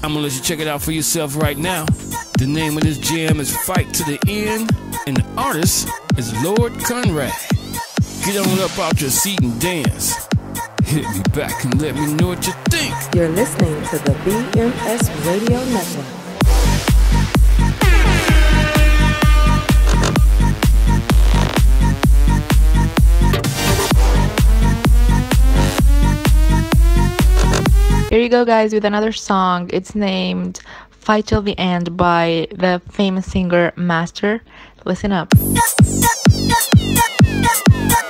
I'm gonna let you check it out for yourself right now. The name of this jam is Fight to the End, and the artist is Lord Conrad. Get on up out your seat and dance. Hit me back and let me know what you think. You're listening to the BMS Radio Network. Here you go, guys, with another song. It's named Fight Till the End by the famous singer Master. Listen up.